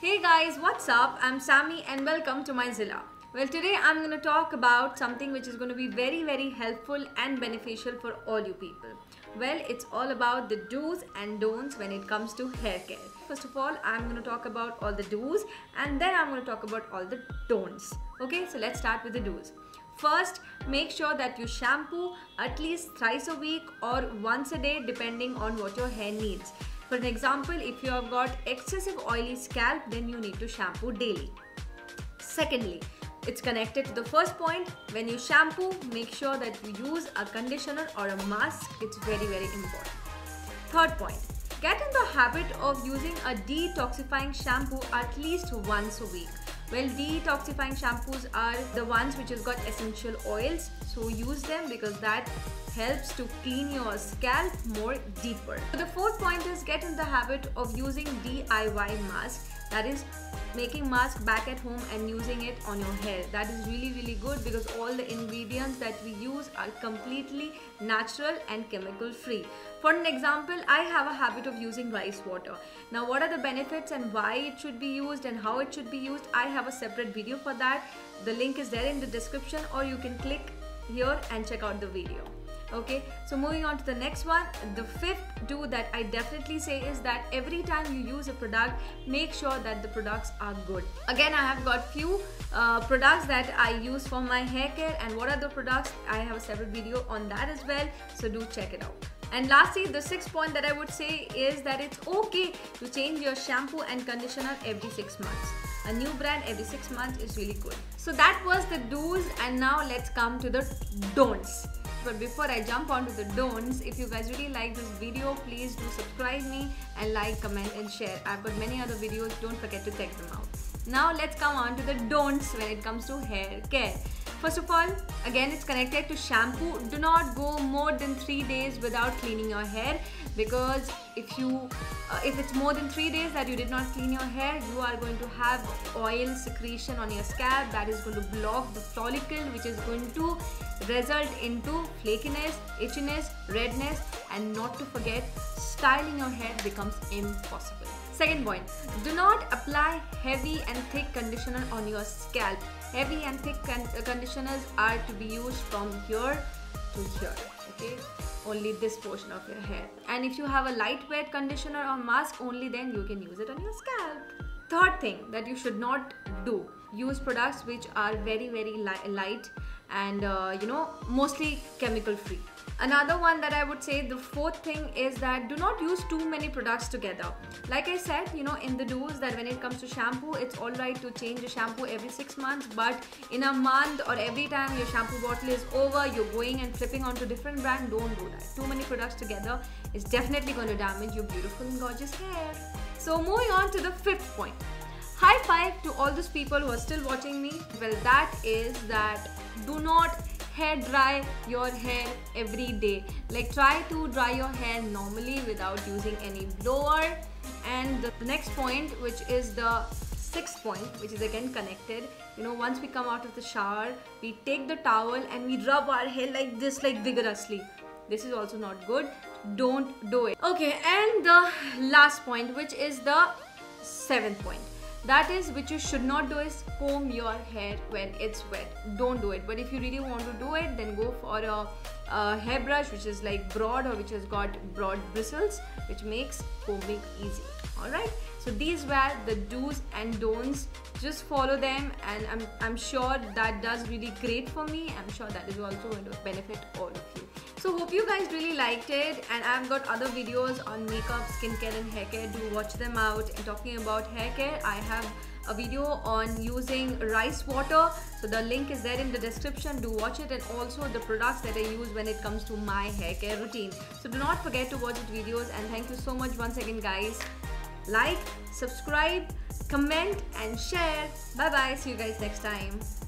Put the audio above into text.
Hey guys, what's up? I'm Sammy and welcome to my Zilla. Well, today I'm going to talk about something which is going to be very helpful and beneficial for all you people. Well, it's all about the do's and don'ts when it comes to hair care. First of all, I'm going to talk about all the do's and then I'm going to talk about all the don'ts. Okay, so let's start with the do's. First, make sure that you shampoo at least thrice a week or once a day depending on what your hair needs. For an example, if you have got excessive oily scalp, then you need to shampoo daily. Secondly, it's connected to the first point. When you shampoo, make sure that you use a conditioner or a mask. It's very important. Third point, get in the habit of using a detoxifying shampoo at least once a week. Well, detoxifying shampoos are the ones which has got essential oils, so use them because that helps to clean your scalp more deeper. So the fourth point is get in the habit of using DIY mask, that is making mask back at home and using it on your hair. That is really good because all the ingredients that we use are completely natural and chemical free. For an example, I have a habit of using rice water. Now, what are the benefits and why it should be used and how it should be used? I have a separate video for that. The link is there in the description, or you can click here and check out the video. Okay, so moving on to the next one, the fifth do that I definitely say is that every time you use a product, make sure that the products are good. Again, I have got few products that I use for my hair care, and what are the products? I have a separate video on that as well, so do check it out. And lastly, the sixth point that I would say is that it's okay to change your shampoo and conditioner every 6 months. A new brand every 6 months is really good. So that was the do's, and now let's come to the don'ts. But before I jump onto the don'ts, if you guys really like this video, please do subscribe me and like, comment and share. I've got many other videos, don't forget to check them out. Now let's come on to the don'ts when it comes to hair care. First of all, again, it's connected to shampoo. Do not go more than 3 days without cleaning your hair, because if it's more than 3 days that you did not clean your hair, you are going to have oil secretion on your scalp that is going to block the follicle, which is going to result into flakiness, itchiness, redness, and not to forget, styling your hair becomes impossible. Second point, do not apply heavy and thick conditioner on your scalp. Heavy and thick conditioners are to be used from here to here, okay? Only this portion of your hair. And if you have a lightweight conditioner or mask, only then you can use it on your scalp. Third thing that you should not do, use products which are very light and mostly chemical free. Another one that I would say, the fourth thing, is that do not use too many products together. Like I said, in the do's, that when it comes to shampoo, it's alright to change the shampoo every 6 months, but in a month or every time your shampoo bottle is over, you're going and flipping onto different brand, don't do that. Too many products together is definitely going to damage your beautiful and gorgeous hair. So moving on to the fifth point. High five to all those people who are still watching me. Well, that is that do not hair dry your hair every day. Like, try to dry your hair normally without using any blower. And the next point, which is the sixth point, which is again connected, once we come out of the shower, we take the towel and we rub our hair like this, like vigorously. This is also not good. Don't do it. Okay, and the last point, which is the seventh point, that is, which you should not do, is comb your hair when it's wet. Don't do it. But if you really want to do it, then go for a hairbrush which is like broad, or which has got broad bristles, which makes combing easy. Alright, so these were the do's and don'ts. Just follow them, and I'm sure that does really great for me. I'm sure that is also going to benefit all of you. So hope you guys really liked it, and I've got other videos on makeup, skincare and hair care. Do watch them out. And talking about hair care, I have a video on using rice water, so the link is there in the description. Do watch it, and also the products that I use when it comes to my hair care routine. So do not forget to watch the videos, and thank you so much once again, guys. Like, subscribe, comment and share. Bye bye, see you guys next time.